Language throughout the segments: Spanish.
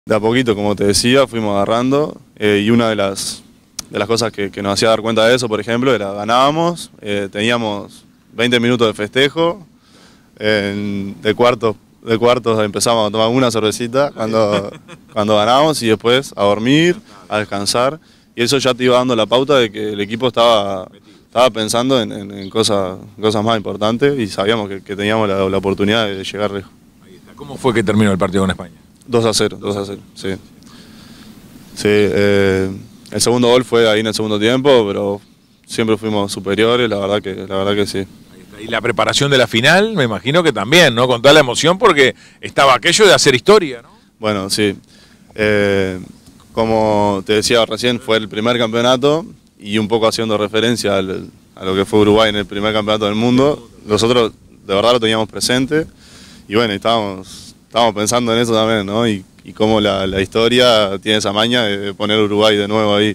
De a poquito, como te decía, fuimos agarrando y una de las cosas que nos hacía dar cuenta de eso, por ejemplo, era ganábamos, teníamos 20 minutos de festejo, de cuartos empezamos a tomar una cervecita cuando ganábamos y después a dormir, a descansar, y eso ya te iba dando la pauta de que el equipo estaba pensando en cosas más importantes y sabíamos que teníamos la oportunidad de llegar lejos. ¿Cómo fue que terminó el partido con España? 2-0, sí. Sí, el segundo gol fue ahí en el segundo tiempo, pero siempre fuimos superiores, la verdad que sí. Y la preparación de la final, me imagino que también, ¿no? Con toda la emoción, porque estaba aquello de hacer historia, ¿no? Bueno, sí. Como te decía recién, fue el primer campeonato y un poco haciendo referencia a lo que fue Uruguay en el primer campeonato del mundo. Nosotros de verdad lo teníamos presente y bueno, estábamos pensando en eso también, ¿no? Y cómo la historia tiene esa maña de poner Uruguay de nuevo ahí.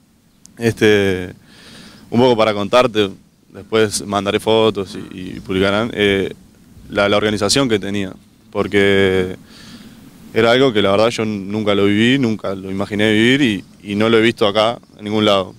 Un poco para contarte, después mandaré fotos y publicarán la organización que tenía, porque era algo que la verdad yo nunca lo viví, nunca lo imaginé vivir y no lo he visto acá en ningún lado.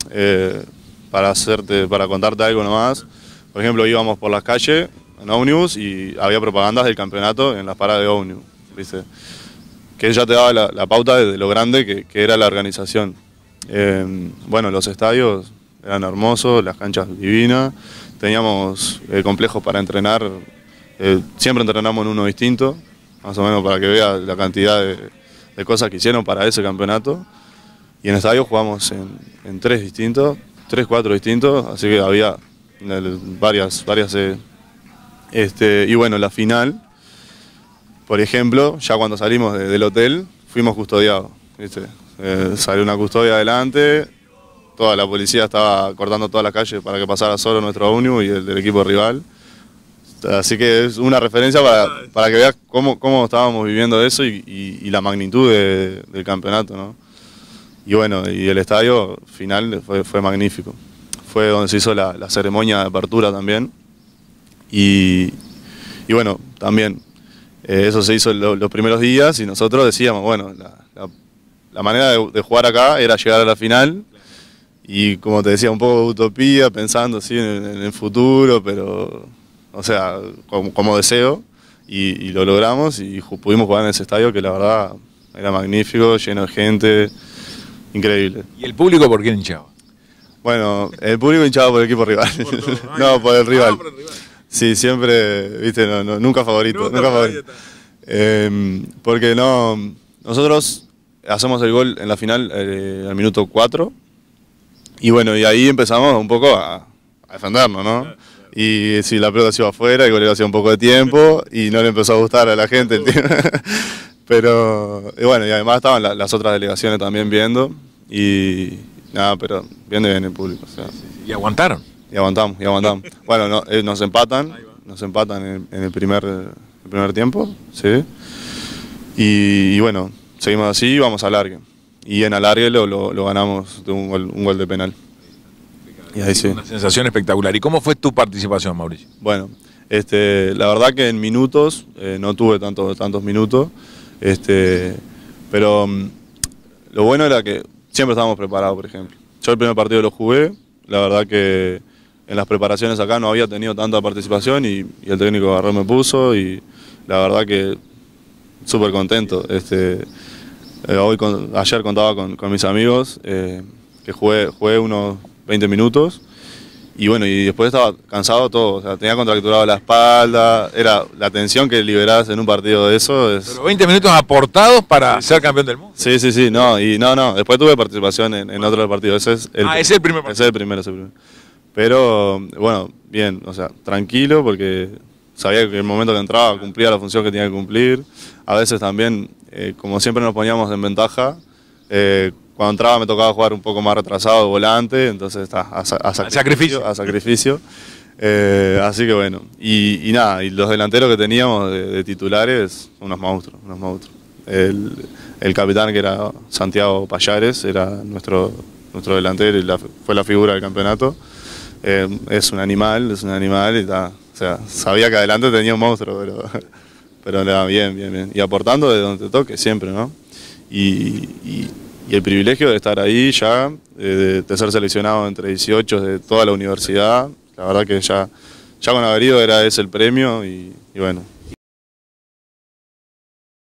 Para contarte algo nomás, por ejemplo, íbamos por las calles en ómnibus y había propagandas del campeonato en las paradas de ómnibus, ¿viste? Que ya te daba la pauta de lo grande que era la organización. Bueno, los estadios eran hermosos, las canchas divinas, teníamos complejos para entrenar, siempre entrenamos en uno distinto, más o menos para que veas la cantidad de cosas que hicieron para ese campeonato. Y en el estadio jugamos en 4 distintos, así que había varias y bueno, la final, por ejemplo, ya cuando salimos del hotel, fuimos custodiados, ¿viste? Salió una custodia adelante, toda la policía estaba cortando todas las calles para que pasara solo nuestro ómnibus y el del equipo rival. Así que es una referencia para que veas cómo estábamos viviendo eso y la magnitud del campeonato, ¿no? Y bueno, y el estadio final fue magnífico. Fue donde se hizo la ceremonia de apertura también. Y bueno, también eso se hizo los primeros días y nosotros decíamos, bueno, la manera de jugar acá era llegar a la final y como te decía, un poco de utopía, pensando así en el futuro, pero, o sea, como deseo y lo logramos y pudimos jugar en ese estadio que la verdad era magnífico, lleno de gente, increíble. ¿Y el público por quién hinchaba? Bueno, el público hinchaba por el equipo rival, no, por el rival. Por el rival. Sí, siempre, viste, nunca favorito. Porque nosotros hacemos el gol en la final al minuto 4 y bueno, y ahí empezamos un poco a defendernos, ¿no? Y si la pelota se iba afuera, el golero hacía un poco de tiempo y no le empezó a gustar a la gente el tiempo. Pero, y bueno, y además estaban las otras delegaciones también viendo y nada, pero bien el público. O sea. ¿Y aguantaron? Y aguantamos. Bueno, nos empatan en el primer tiempo, ¿sí? Y bueno, seguimos así y vamos a alargue. Y en alargue lo ganamos de un gol de penal. Y ahí sí. Una sensación espectacular. ¿Y cómo fue tu participación, Mauricio? Bueno, la verdad que en minutos, no tuve tantos minutos, pero lo bueno era que siempre estábamos preparados, por ejemplo. Yo el primer partido lo jugué, la verdad que en las preparaciones acá no había tenido tanta participación y el técnico agarró me puso y la verdad que súper contento. Ayer contaba con mis amigos que jugué unos 20 minutos y bueno, y después estaba cansado todo, o sea, tenía contracturado la espalda, era la tensión que liberás en un partido de eso. Pero 20 minutos aportados para ser campeón del mundo. Sí, no, después tuve participación en otro partido, ese es el primer partido. Ese es el primero. Pero bueno, bien, o sea, tranquilo porque sabía que el momento que entraba cumplía la función que tenía que cumplir. A veces también, como siempre nos poníamos en ventaja, cuando entraba me tocaba jugar un poco más retrasado, volante, entonces está a sacrificio. Así que bueno, y nada, y los delanteros que teníamos de titulares, unos monstruos. El capitán, que era Santiago Payares, era nuestro delantero y fue la figura del campeonato. Es un animal y o sea, sabía que adelante tenía un monstruo, pero nada, bien. Y aportando de donde te toque siempre, ¿no? y el privilegio de estar ahí ya, de ser seleccionado entre 18 de toda la universidad. La verdad que ya con haber ido era ese el premio y bueno,